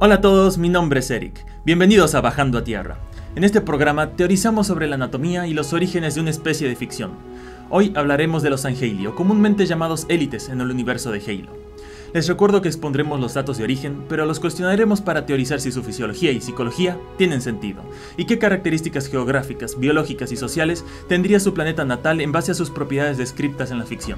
Hola a todos, mi nombre es Eric. Bienvenidos a Bajando a Tierra. En este programa teorizamos sobre la anatomía y los orígenes de una especie de ficción. Hoy hablaremos de los Sangheili, o comúnmente llamados élites en el universo de Halo. Les recuerdo que expondremos los datos de origen, pero los cuestionaremos para teorizar si su fisiología y psicología tienen sentido, y qué características geográficas, biológicas y sociales tendría su planeta natal en base a sus propiedades descritas en la ficción.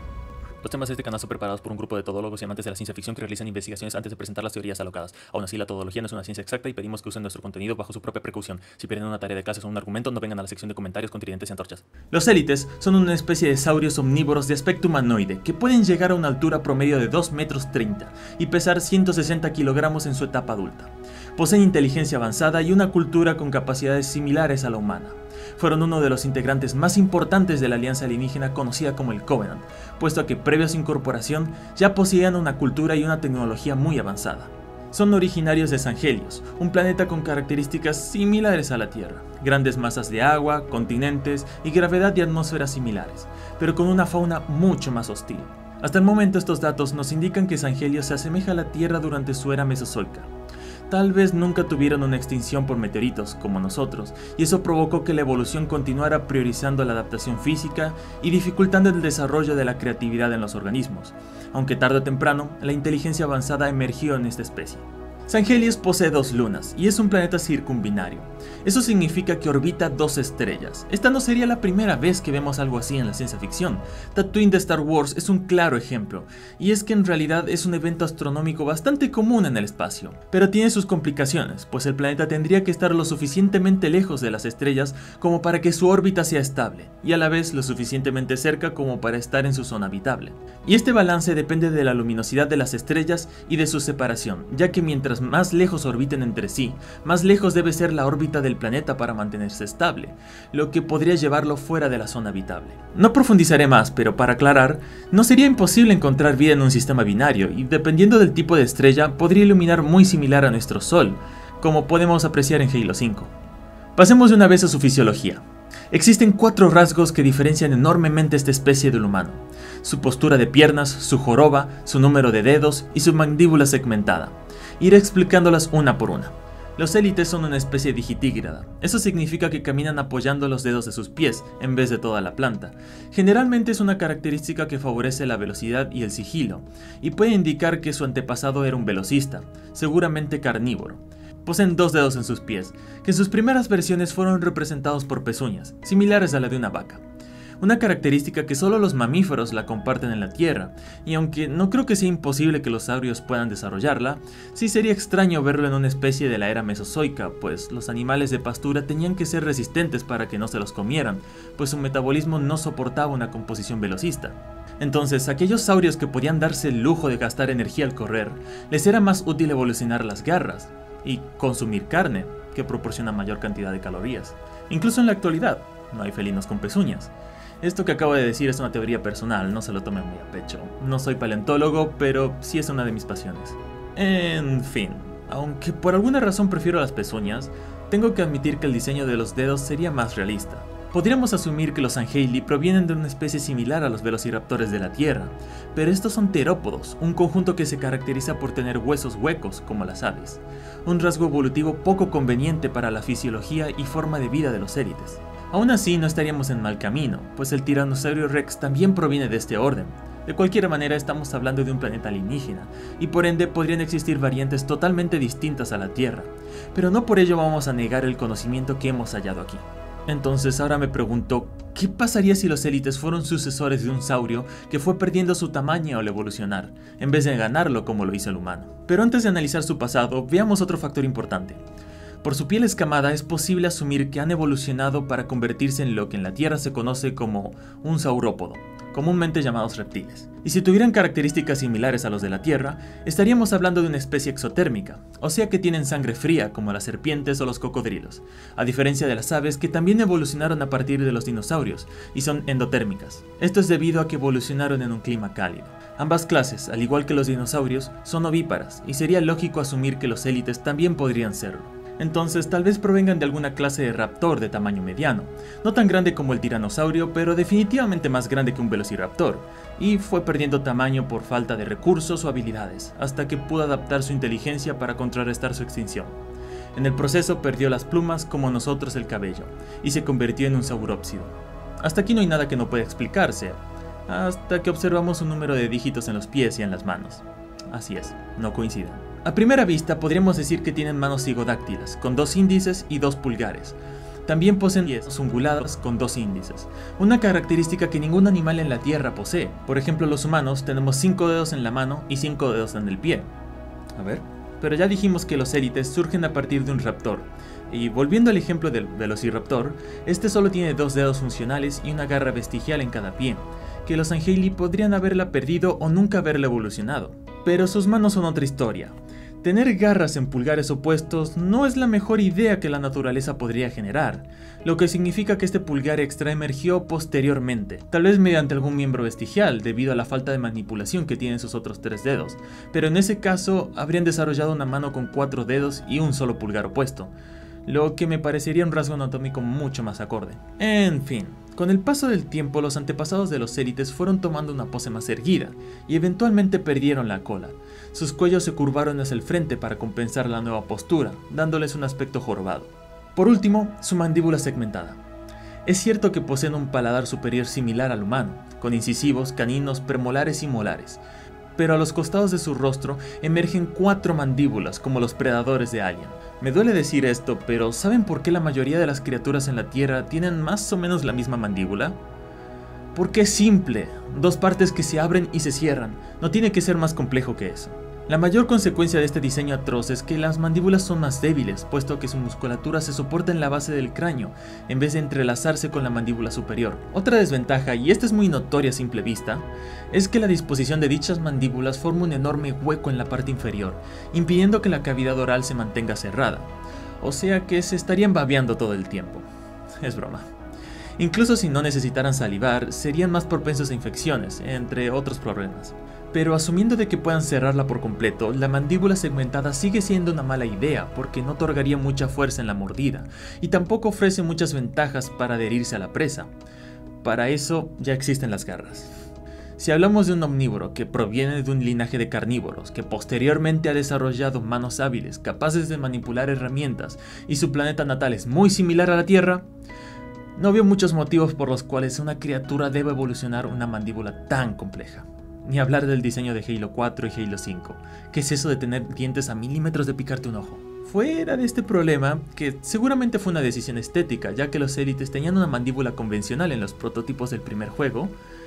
Los temas de este canal son preparados por un grupo de todólogos y amantes de la ciencia ficción que realizan investigaciones antes de presentar las teorías alocadas. Aún así, la todología no es una ciencia exacta y pedimos que usen nuestro contenido bajo su propia precaución. Si pierden una tarea de clases o un argumento, no vengan a la sección de comentarios con tridentes y antorchas. Los élites son una especie de saurios omnívoros de aspecto humanoide que pueden llegar a una altura promedio de 2,30 metros y pesar 160 kilogramos en su etapa adulta. Poseen inteligencia avanzada y una cultura con capacidades similares a la humana. Fueron uno de los integrantes más importantes de la alianza alienígena conocida como el Covenant, puesto a que previo a su incorporación ya poseían una cultura y una tecnología muy avanzada. Son originarios de Sangelios, un planeta con características similares a la Tierra, grandes masas de agua, continentes y gravedad y atmósferas similares, pero con una fauna mucho más hostil. Hasta el momento estos datos nos indican que Sangelios se asemeja a la Tierra durante su era mesozoica. Tal vez nunca tuvieron una extinción por meteoritos, como nosotros, y eso provocó que la evolución continuara priorizando la adaptación física y dificultando el desarrollo de la creatividad en los organismos, aunque tarde o temprano, la inteligencia avanzada emergió en esta especie. Sangelios posee 2 lunas, y es un planeta circumbinario. Eso significa que orbita 2 estrellas. Esta no sería la primera vez que vemos algo así en la ciencia ficción. Tatooine de Star Wars es un claro ejemplo, y es que en realidad es un evento astronómico bastante común en el espacio. Pero tiene sus complicaciones, pues el planeta tendría que estar lo suficientemente lejos de las estrellas como para que su órbita sea estable, y a la vez lo suficientemente cerca como para estar en su zona habitable. Y este balance depende de la luminosidad de las estrellas y de su separación, ya que mientras más lejos orbiten entre sí, más lejos debe ser la órbita del planeta para mantenerse estable, lo que podría llevarlo fuera de la zona habitable. No profundizaré más, pero para aclarar, no sería imposible encontrar vida en un sistema binario, y dependiendo del tipo de estrella, podría iluminar muy similar a nuestro Sol, como podemos apreciar en Halo 5. Pasemos de una vez a su fisiología. Existen 4 rasgos que diferencian enormemente esta especie del humano: su postura de piernas, su joroba, su número de dedos y su mandíbula segmentada. Iré explicándolas una por una. Los élites son una especie digitígrada. Eso significa que caminan apoyando los dedos de sus pies, en vez de toda la planta. Generalmente es una característica que favorece la velocidad y el sigilo, y puede indicar que su antepasado era un velocista, seguramente carnívoro. Poseen 2 dedos en sus pies, que en sus primeras versiones fueron representados por pezuñas, similares a la de una vaca. Una característica que solo los mamíferos la comparten en la Tierra, y aunque no creo que sea imposible que los saurios puedan desarrollarla, sí sería extraño verlo en una especie de la era mesozoica, pues los animales de pastura tenían que ser resistentes para que no se los comieran, pues su metabolismo no soportaba una composición velocista. Entonces, aquellos saurios que podían darse el lujo de gastar energía al correr, les era más útil evolucionar las garras y consumir carne, que proporciona mayor cantidad de calorías. Incluso en la actualidad, no hay felinos con pezuñas. Esto que acabo de decir es una teoría personal, no se lo tomen muy a pecho. No soy paleontólogo, pero sí es una de mis pasiones. En fin, aunque por alguna razón prefiero las pezuñas, tengo que admitir que el diseño de los dedos sería más realista. Podríamos asumir que los Sangheili provienen de una especie similar a los velociraptores de la Tierra, pero estos son terópodos, un conjunto que se caracteriza por tener huesos huecos como las aves, un rasgo evolutivo poco conveniente para la fisiología y forma de vida de los élites. Aún así, no estaríamos en mal camino, pues el Tiranosaurio Rex también proviene de este orden. De cualquier manera, estamos hablando de un planeta alienígena, y por ende podrían existir variantes totalmente distintas a la Tierra, pero no por ello vamos a negar el conocimiento que hemos hallado aquí. Entonces ahora me pregunto, ¿qué pasaría si los élites fueron sucesores de un saurio que fue perdiendo su tamaño al evolucionar, en vez de ganarlo como lo hizo el humano? Pero antes de analizar su pasado, veamos otro factor importante. Por su piel escamada es posible asumir que han evolucionado para convertirse en lo que en la Tierra se conoce como un saurópodo, comúnmente llamados reptiles. Y si tuvieran características similares a los de la Tierra, estaríamos hablando de una especie exotérmica, o sea que tienen sangre fría como las serpientes o los cocodrilos, a diferencia de las aves que también evolucionaron a partir de los dinosaurios y son endotérmicas. Esto es debido a que evolucionaron en un clima cálido. Ambas clases, al igual que los dinosaurios, son ovíparas y sería lógico asumir que los élites también podrían serlo. entonces tal vez provengan de alguna clase de raptor de tamaño mediano, no tan grande como el tiranosaurio, pero definitivamente más grande que un velociraptor, y fue perdiendo tamaño por falta de recursos o habilidades, hasta que pudo adaptar su inteligencia para contrarrestar su extinción. En el proceso perdió las plumas como nosotros el cabello, y se convirtió en un saurópsido. Hasta aquí no hay nada que no pueda explicarse, hasta que observamos un número de dígitos en los pies y en las manos. Así es, no coinciden. A primera vista podríamos decir que tienen manos cigodáctilas, con 2 índices y 2 pulgares. También poseen pies ungulados con 2 índices, una característica que ningún animal en la Tierra posee. Por ejemplo, los humanos tenemos 5 dedos en la mano y 5 dedos en el pie. A ver. Pero ya dijimos que los élites surgen a partir de un raptor. Y volviendo al ejemplo del velociraptor, este solo tiene 2 dedos funcionales y una garra vestigial en cada pie, que los Angeili podrían haberla perdido o nunca haberla evolucionado. Pero sus manos son otra historia. Tener garras en pulgares opuestos no es la mejor idea que la naturaleza podría generar, lo que significa que este pulgar extra emergió posteriormente, tal vez mediante algún miembro vestigial debido a la falta de manipulación que tienen sus otros 3 dedos, pero en ese caso habrían desarrollado una mano con 4 dedos y un solo pulgar opuesto, lo que me parecería un rasgo anatómico mucho más acorde. En fin. Con el paso del tiempo, los antepasados de los élites fueron tomando una pose más erguida, y eventualmente perdieron la cola. Sus cuellos se curvaron hacia el frente para compensar la nueva postura, dándoles un aspecto jorobado. Por último, su mandíbula segmentada. Es cierto que poseen un paladar superior similar al humano, con incisivos, caninos, premolares y molares, pero a los costados de su rostro emergen 4 mandíbulas como los predadores de Alien. Me duele decir esto, pero ¿saben por qué la mayoría de las criaturas en la Tierra tienen más o menos la misma mandíbula? Porque es simple, 2 partes que se abren y se cierran, no tiene que ser más complejo que eso. La mayor consecuencia de este diseño atroz es que las mandíbulas son más débiles, puesto que su musculatura se soporta en la base del cráneo, en vez de entrelazarse con la mandíbula superior. Otra desventaja, y esta es muy notoria a simple vista, es que la disposición de dichas mandíbulas forma un enorme hueco en la parte inferior, impidiendo que la cavidad oral se mantenga cerrada. O sea que se estarían babeando todo el tiempo. Es broma. Incluso si no necesitaran salivar, serían más propensos a infecciones, entre otros problemas. Pero asumiendo de que puedan cerrarla por completo, la mandíbula segmentada sigue siendo una mala idea porque no otorgaría mucha fuerza en la mordida, y tampoco ofrece muchas ventajas para adherirse a la presa. Para eso ya existen las garras. Si hablamos de un omnívoro que proviene de un linaje de carnívoros, que posteriormente ha desarrollado manos hábiles, capaces de manipular herramientas, y su planeta natal es muy similar a la Tierra, no veo muchos motivos por los cuales una criatura debe evolucionar una mandíbula tan compleja. Ni hablar del diseño de Halo 4 y Halo 5. ¿Qué es eso de tener dientes a milímetros de picarte un ojo? Fuera de este problema, que seguramente fue una decisión estética, ya que los élites tenían una mandíbula convencional en los prototipos del primer juego,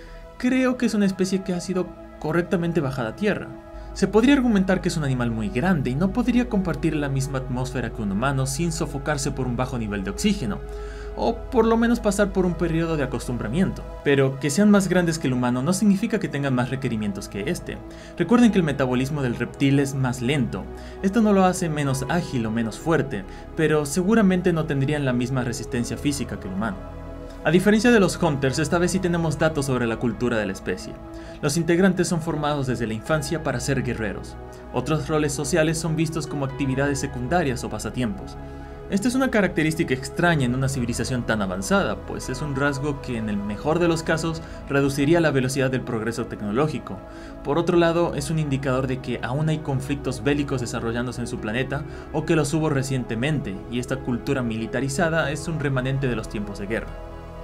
creo que es una especie que ha sido correctamente bajada a tierra. Se podría argumentar que es un animal muy grande y no podría compartir la misma atmósfera que un humano sin sofocarse por un bajo nivel de oxígeno, o por lo menos pasar por un periodo de acostumbramiento. Pero que sean más grandes que el humano no significa que tengan más requerimientos que este. Recuerden que el metabolismo del reptil es más lento. Esto no lo hace menos ágil o menos fuerte, pero seguramente no tendrían la misma resistencia física que el humano. A diferencia de los Hunters, esta vez sí tenemos datos sobre la cultura de la especie. Los integrantes son formados desde la infancia para ser guerreros. Otros roles sociales son vistos como actividades secundarias o pasatiempos. Esta es una característica extraña en una civilización tan avanzada, pues es un rasgo que en el mejor de los casos reduciría la velocidad del progreso tecnológico. Por otro lado, es un indicador de que aún hay conflictos bélicos desarrollándose en su planeta o que los hubo recientemente, y esta cultura militarizada es un remanente de los tiempos de guerra.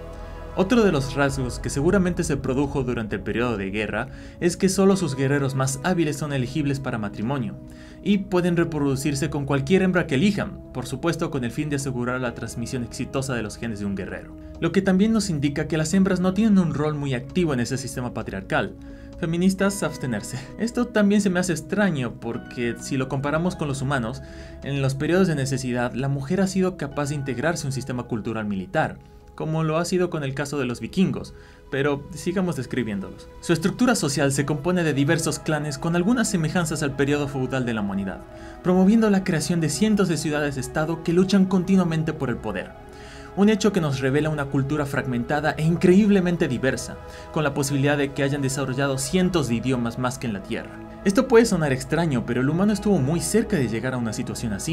Otro de los rasgos que seguramente se produjo durante el periodo de guerra es que solo sus guerreros más hábiles son elegibles para matrimonio, y pueden reproducirse con cualquier hembra que elijan, por supuesto con el fin de asegurar la transmisión exitosa de los genes de un guerrero. Lo que también nos indica que las hembras no tienen un rol muy activo en ese sistema patriarcal. Feministas, abstenerse. Esto también se me hace extraño porque si lo comparamos con los humanos, en los periodos de necesidad la mujer ha sido capaz de integrarse a un sistema cultural militar, como lo ha sido con el caso de los vikingos, pero sigamos describiéndolos. Su estructura social se compone de diversos clanes con algunas semejanzas al periodo feudal de la humanidad, promoviendo la creación de cientos de ciudades-estado que luchan continuamente por el poder. Un hecho que nos revela una cultura fragmentada e increíblemente diversa, con la posibilidad de que hayan desarrollado cientos de idiomas más que en la Tierra. Esto puede sonar extraño, pero el humano estuvo muy cerca de llegar a una situación así.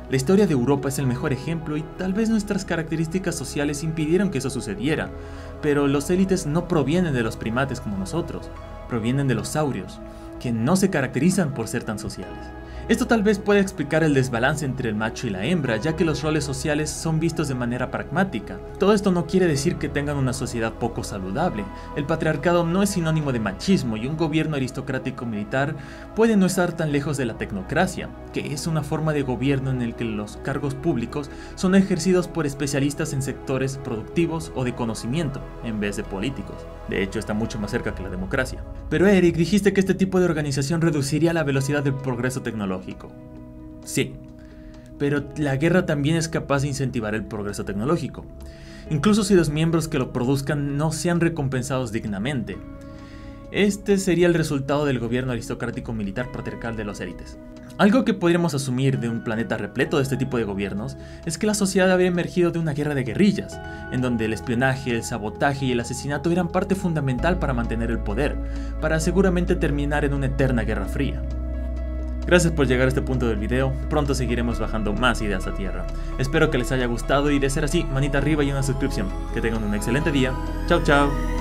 La historia de Europa es el mejor ejemplo y tal vez nuestras características sociales impidieron que eso sucediera, pero los élites no provienen de los primates como nosotros, provienen de los saurios, que no se caracterizan por ser tan sociales. Esto tal vez pueda explicar el desbalance entre el macho y la hembra, ya que los roles sociales son vistos de manera pragmática. Todo esto no quiere decir que tengan una sociedad poco saludable. El patriarcado no es sinónimo de machismo y un gobierno aristocrático militar puede no estar tan lejos de la tecnocracia, que es una forma de gobierno en el que los cargos públicos son ejercidos por especialistas en sectores productivos o de conocimiento, en vez de políticos. De hecho, está mucho más cerca que la democracia. Pero Eric, dijiste que este tipo de organización reduciría la velocidad del progreso tecnológico. Sí, pero la guerra también es capaz de incentivar el progreso tecnológico, incluso si los miembros que lo produzcan no sean recompensados dignamente. Este sería el resultado del gobierno aristocrático militar patriarcal de los élites. Algo que podríamos asumir de un planeta repleto de este tipo de gobiernos es que la sociedad había emergido de una guerra de guerrillas, en donde el espionaje, el sabotaje y el asesinato eran parte fundamental para mantener el poder, para seguramente terminar en una eterna guerra fría. Gracias por llegar a este punto del video, pronto seguiremos bajando más ideas a tierra. Espero que les haya gustado y de ser así, manita arriba y una suscripción. Que tengan un excelente día. Chao chao.